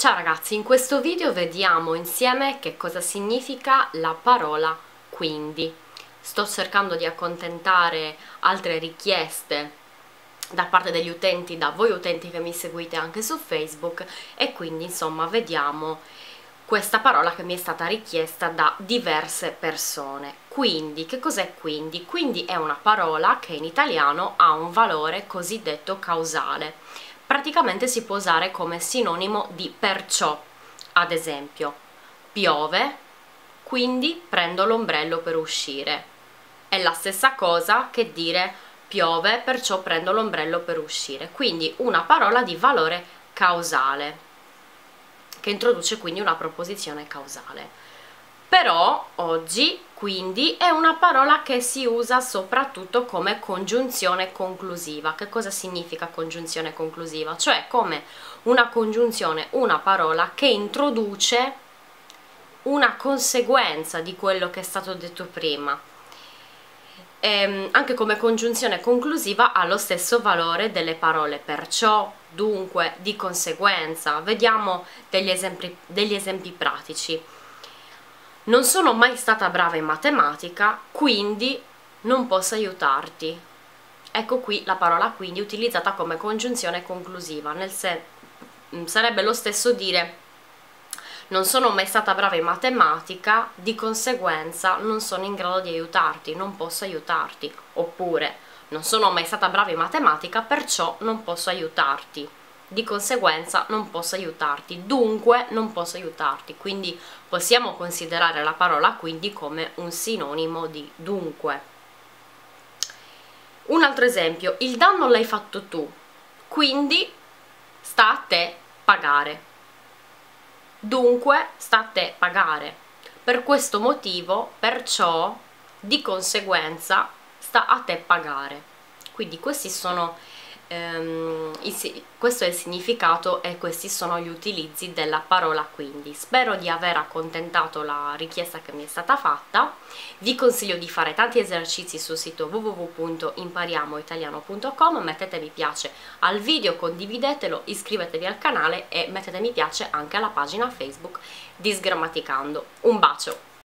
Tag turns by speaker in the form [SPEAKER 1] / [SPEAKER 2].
[SPEAKER 1] Ciao ragazzi, in questo video vediamo insieme che cosa significa la parola quindi. Sto cercando di accontentare altre richieste da parte degli utenti, da voi utenti che mi seguite anche su Facebook, e quindi insomma vediamo questa parola che mi è stata richiesta da diverse persone. Quindi, che cos'è quindi? Quindi è una parola che in italiano ha un valore cosiddetto causale. Praticamente si può usare come sinonimo di perciò. Ad esempio, piove, quindi prendo l'ombrello per uscire. È la stessa cosa che dire piove, perciò prendo l'ombrello per uscire. Quindi una parola di valore causale, che introduce quindi una proposizione causale. Però oggi quindi è una parola che si usa soprattutto come congiunzione conclusiva. Che cosa significa congiunzione conclusiva? Cioè come una congiunzione, una parola che introduce una conseguenza di quello che è stato detto prima. Anche come congiunzione conclusiva ha lo stesso valore delle parole perciò, dunque, di conseguenza. Vediamo degli esempi pratici. Non sono mai stata brava in matematica, quindi non posso aiutarti. Ecco qui la parola quindi utilizzata come congiunzione conclusiva, sarebbe lo stesso dire non sono mai stata brava in matematica, di conseguenza non sono in grado di aiutarti, non posso aiutarti. Oppure non sono mai stata brava in matematica, perciò non posso aiutarti. Di conseguenza non posso aiutarti, dunque non posso aiutarti. Quindi possiamo considerare la parola quindi come un sinonimo di dunque. Un altro esempio, il danno l'hai fatto tu, quindi sta a te pagare. Dunque sta a te pagare. Per questo motivo, perciò, di conseguenza sta a te pagare. Quindi questi sono questo è il significato e questi sono gli utilizzi della parola quindi. Spero di aver accontentato la richiesta che mi è stata fatta. Vi consiglio di fare tanti esercizi sul sito www.impariamoitaliano.com, mettete mi piace al video, condividetelo, iscrivetevi al canale e mettete mi piace anche alla pagina Facebook di Sgrammaticando. Un bacio!